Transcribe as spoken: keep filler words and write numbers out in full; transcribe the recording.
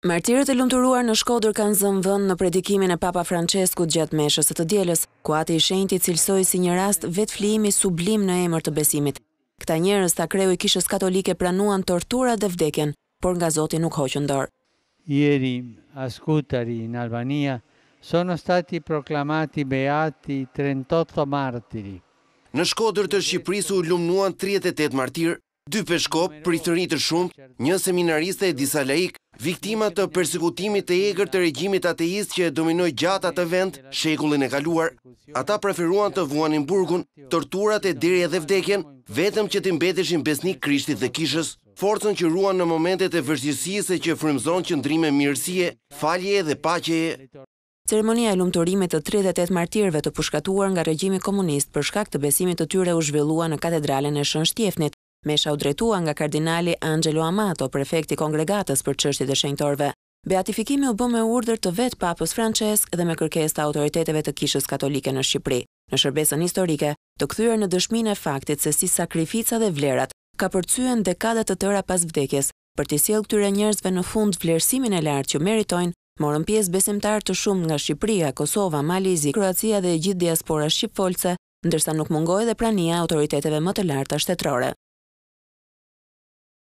Martirët e lumturuar në Shkodër kanë zënë vend në predikimin e Papa Franceskut gjatë meshës së të dielës, ku Ati i Shenjtë cilsoi si një rast vetflijimi sublim në emër të besimit. Këta njerëz ta kreu i Kishës Katolike pranuan tortura dhe vdekjen, por nga Zoti nuk hoqën dorë. Ieri a Scutari in Albania sono stati proclamati beati trentotto martiri. Në Shkodër të Shqipërisë u lumnuan tridhjetë e tetë martir, dy peshkop, pritëri të shumtë, një seminariste e disa laik, viktima të persekutimit të egër të regjimit ateist që e dominoi gjatë atë vend shekullin e kaluar. Ata preferuan të vuanin burgun, torturat e deri edhe vdekjen, vetëm që të mbeteshin besnik Krishtit dhe Kishës, forcën që ruan në momentet e vështirësisë që frymëzon qëndrime mirësie, falje dhe paqeje. Ceremonia e lumturimit të tridhjetë e tetë martirëve të pushkatuar nga regjimi komunist për shkak të besimit të tyre u zhvillua në katedralen e Shën Shtjefnit. Mesha u drejtua nga kardinali Angelo Amato, prefekti kongregatës për çështjet e shenjtorëve. Beatifikimi u bë me urdhër të vet Papës Francesk dhe me kërkesë të autoriteteve të Kishës Katolike në Shqipëri, në shërbesën historike, të kthyer në dëshminë e faktit se si sakrifica dhe vlerat ka përcyen dekada të tëra pas vdekjes, për t'i sjellë këtyre njerëzve në fund vlerësimin e lartë që meritojnë, morën pjesë besimtarë të shumë nga Shqipëria, Kosova, Malizi, Kroacia dhe gjithë diaspora shqipfolse, ndërsa nuk mungoi dhe prania e autoriteteve më të larta shtetërore.